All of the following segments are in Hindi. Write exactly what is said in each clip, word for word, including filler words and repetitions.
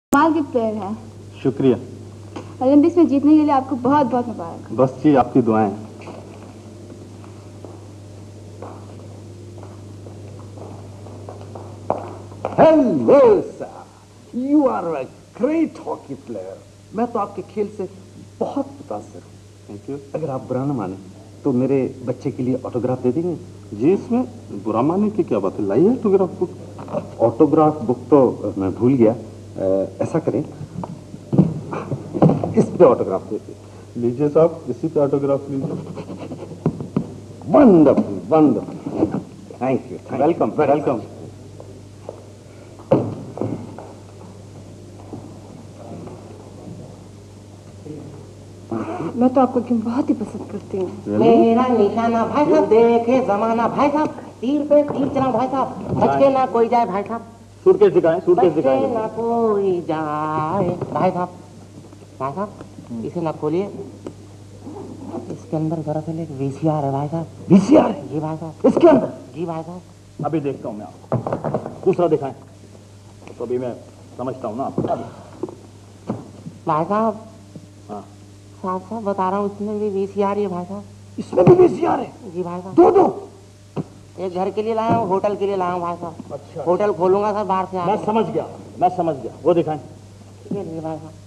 कमाल के प्लेयर हैं। शुक्रिया। ओलंपिक्स में जीतने के लिए आपको बहुत बहुत मुबारक। बस जी आपकी दुआएं। Hello sir, you are a great hockey player. मैं तो आपके खेल से बहुत मुतासिर हूँ। Thank you. अगर आप बुरा न माने तो मेरे बच्चे के लिए ऑटोग्राफ दे देंगे? जी, इसमें बुरा मानने की क्या बात है, लाइए ऑटोग्राफ बुक। ऑटोग्राफ बुक तो मैं भूल गया। आ, ऐसा करें, इस पे ऑटोग्राफ दे दीजिए। लीजिए साहब, इसी पे ऑटोग्राफ लीजिए। Wonderful wonderful, thank you. Welcome welcome. मैं तो आपको गेम बहुत ही पसंद करती हूँ। मेरा निशाना भाई साहब, देखे जमाना भाई साहब, तीर पे तीर चला भाई साहब, बच के ना कोई जाए भाई साहब, सूटकेस दिखाएं, सूटकेस बच के दिखाएं। ना कोई जाए भाई साहब। भाई साहब इसे ना खोलिए, इसके अंदर दरअसल एक वीसीआर है भाई साहब। वीसीआर है? जी भाई साहब। इसके अंदर? जी भाई साहब। अभी देखता हूँ मैं आपको। दूसरा दिखाएं तो अभी मैं समझता हूँ ना आपको। भाई साहब, हाँ साहब साहब बता रहा हूँ, इसमें भी वीसीआर ही है भाई साहब। इसमें भी वीसीआर है? जी भाई साहब। दो दो? एक घर के लिए लाया हूँ, होटल के लिए लाया हूँ भाई साहब। अच्छा, होटल खोलूंगा सर बाहर से मैं आके। समझ गया, मैं समझ गया। वो दिखाएं। ये लीजिए भाई साहब।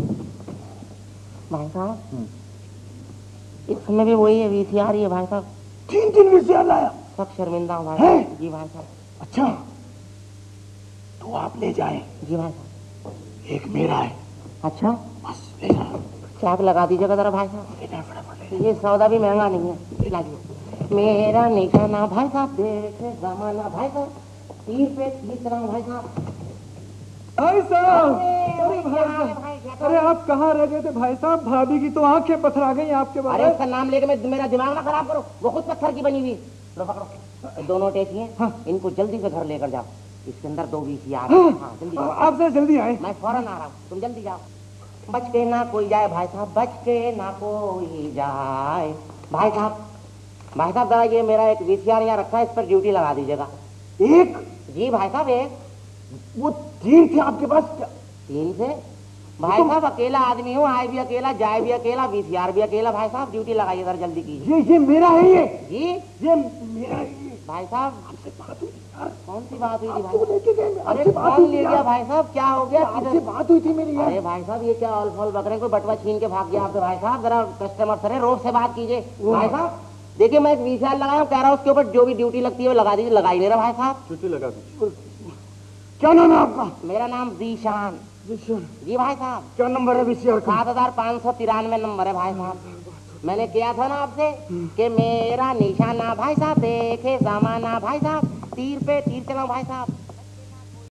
भाई साहब इसमें भी वही है, वीसीआर ही है भाई साहब। तीन तीन वीसीआर लाया? सब शर्मिंदा हूँ भाई है? साहब। जी भाई साहब। अच्छा, तो आप ले जाएं। जी भाई साहब। एक मेरा है। अच्छा, बस ले जाओ। चाक लगा दीजिएगा जरा भाई साहब, ये सौदा भी महंगा नहीं है। लाइए मेरा निशाना भाई साहब, देखे जमाना भाई साहब, तीर पे तीर चला भाई साहब। भाई साहब, अरे अरे भाई साहब, अरे आप कहाँ रह गए थे भाई साहब? भाभी की तो आंखें पथरा गई आपके अरे बगैर। उसका नाम लेके मैं मेरा दिमाग ना खराब करो, वो खुद पत्थर की बनी हुई। लो पकड़ो, दोनों टेची हैं। हाँ। इनको जल्दी से घर लेकर जाओ, इसके अंदर दो वीसीआर है। हाँ, जल्दी जाओ। आपसे जल्दी आए। मैं फौरन आ रहा हूँ, तुम जल्दी जाओ। बच के ना कोई जाए भाई साहब, बच के ना कोई जाए भाई साहब। भाई साहब जरा ये मेरा एक वीसीआर यहाँ रखा है, इस पर ड्यूटी लगा दीजिएगा। एक? जी भाई साहब एक। वो तीन थे आपके पास? तीन से भाई साहब, अकेला आदमी हूँ, आए भी अकेला, जाए भी अकेला, वीसीआर भी अकेला। भाई साहब ड्यूटी लगाइए जरा जल्दी कीजिए। ये ये मेरा है। ये जी ये मेरा है। ये भाई साहब, आपसे बात हुई थी यार। कौन सी बात हुई थी आपको भाई? लेके गए, अरे आपसे बात कौन हुई थी ले गया यार। भाई साहब? क्या हो गया? आपसे किधर? बात हुई थी मेरी यार। अरे भाई साहब ये क्या ऑल फॉल बक रहे हैं, कोई बटवा छीन के भाग गया आपके भाई साहब? जरा कस्टमर सर है, रोज से बात कीजिए भाई साहब। देखिए मैं एक वीसीआर लगाया हूँ, कह रहा हूँ उसके ऊपर जो भी ड्यूटी लगती है वो लगा दीजिए। लगा ही नहीं रहा भाई साहब। ड्यूटी लगा दीजिए। क्या नाम है आपका? मेरा नाम जीशान। जी भाई साहब। क्या नंबर है वीसीआर का? सात हजार पाँच सौ तिरानवे नंबर है भाई साहब। मैंने किया था ना आपसे कि मेरा निशाना भाई साहब, देखे जमाना भाई साहब, तीर पे तीर चलाओ भाई साहब।